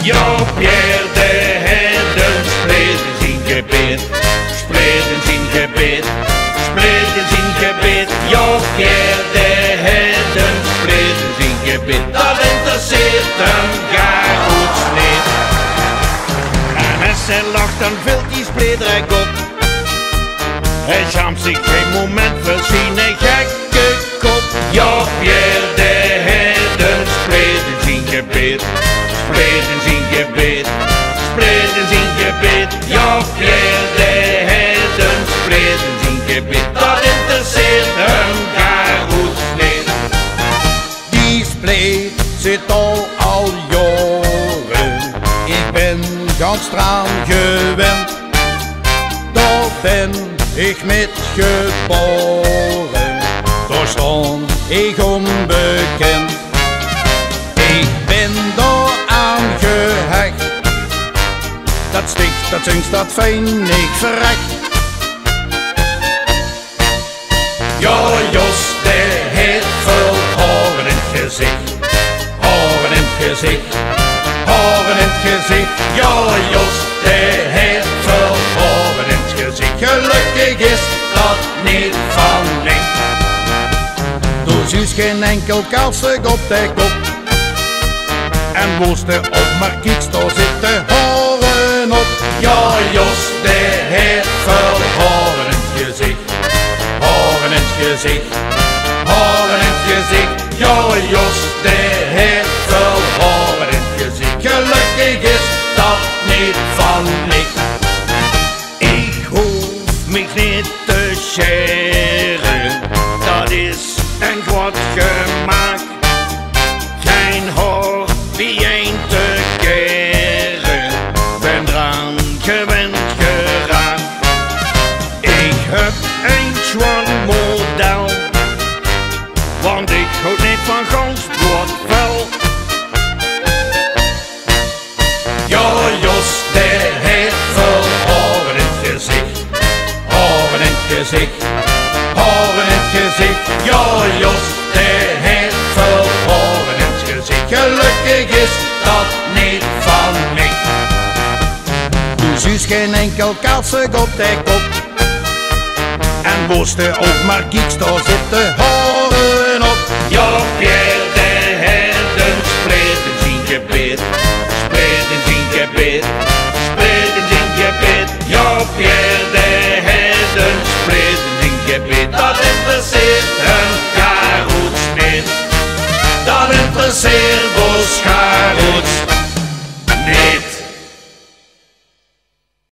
Ja, Pierre de Herden spleet in zijn gebit, spleet in zijn gebit, spleet in zijn gebit. Ja, Pierre de Herden spleet in zijn gebit, dat interesseert hem gaar goed niet. En als hij lacht dan vult die spleet direct op. Hij schaamt zich geen moment voor zijn gekke kop. Ja, Pierre de Herden spleet in zijn gebit, spleet in zijn gebit, spleet in zijn gebit. Ja, Pierre de Herden spleet in zijn gebit, dat interesseert hem gaar goed niet. Die spleet zit al jaren, ik ben ganz straan gewend. Daar ben ik met geboren, daar stond ik onbekend. Ik ben daar aan gehecht, dat sticht, dat zingt, dat vind ik verrecht. Ja, Jos de heeft veel horen in het gezicht, horen in het gezicht, horen in het gezicht. Ja, Jos de heeft veel horen in het gezicht. Gelukkig is dat niet van niks. Doe zus geen enkel kalsig op de kop, en moesten op maar kieks daar zitten horen op. Ja, Jos de heeft veel horen in het gezicht, horen in het gezicht, horen in het gezicht. Ja, Jos de heeft veel horen in het gezicht. Gelukkig is dat niet van niks. Ik hoef mich niet te scheren, dat is een groot gemak. Geen hoor wie een te keren, ben eraan gewend geraakt. Ik heb een zwaar model, want ik houd niet van gans broodvel. Ja, Jos de heeft veel horen in het gezicht, horen in het gezicht, horen in het gezicht. Ja, Jos de heeft veel horen in het gezicht. Gelukkig is dat niet van niks. Doe zus geen enkel kalsig op de kop, en moesten ook maar kieks daar zitten horen op. Ja, Pierre de Herden spleet in zijn gebit, spleet in zijn gebit, spleet in zijn gebit. Ja, Pierre de Herden spleet in zijn gebit, dat interesseert hem gaar goed niet. Dat interesseert ons